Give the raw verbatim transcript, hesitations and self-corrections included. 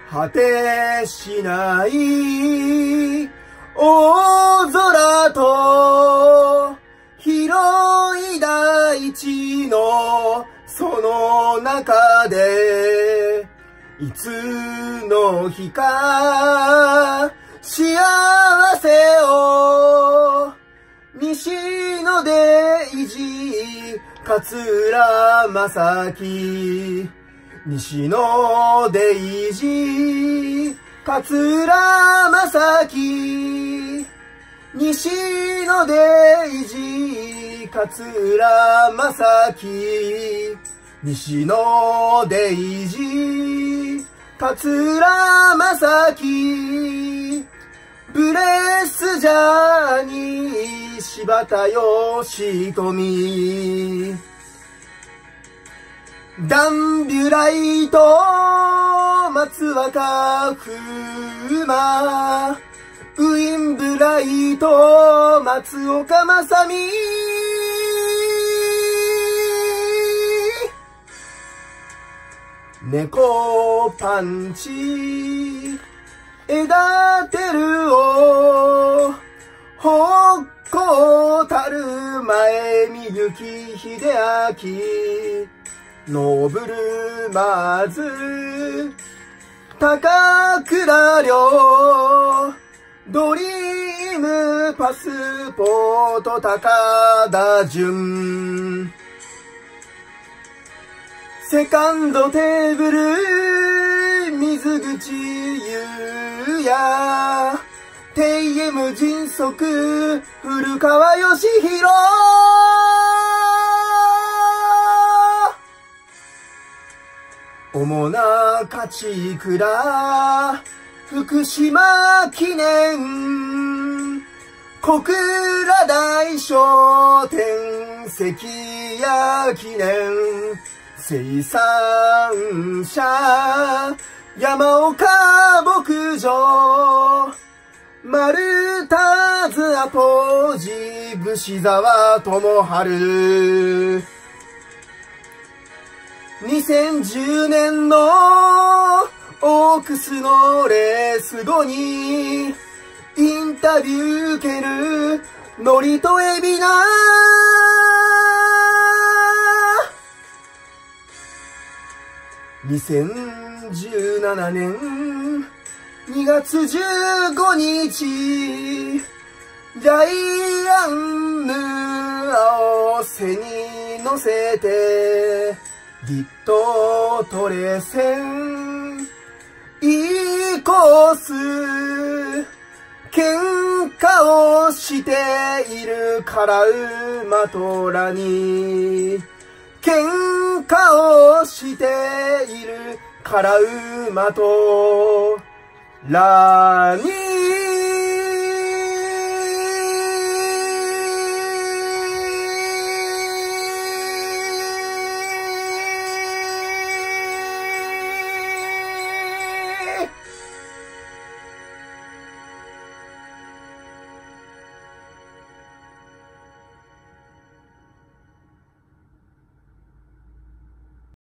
果てしない大空と広い大地のその中でいつの日か幸せを西野デイジー桂正樹西野デイジー桂正樹西野デイジー桂正樹西野デイジー桂正樹ブレスジャーニー柴田義富ダンビュライト松若風磨ウィンブライト松岡正美猫パンチ枝てるをほっこたる前見行き秀明ノーブルマーズ高倉陵ドリームパスポート高田純セカンドテーブル水口優也テイエム迅速古川義弘主な勝倉福島記念小倉大商店関谷記念生産者山岡牧場丸太津アポジ櫛沢智春にせんじゅうねんのオークスのレース後にインタビュー受けるノリとエビナにせんじゅうななねんにがつじゅうごにちダイアンヌアを背に乗せてギットトレセンいいコース喧嘩をしているから馬とラに喧嘩をしているから馬とラに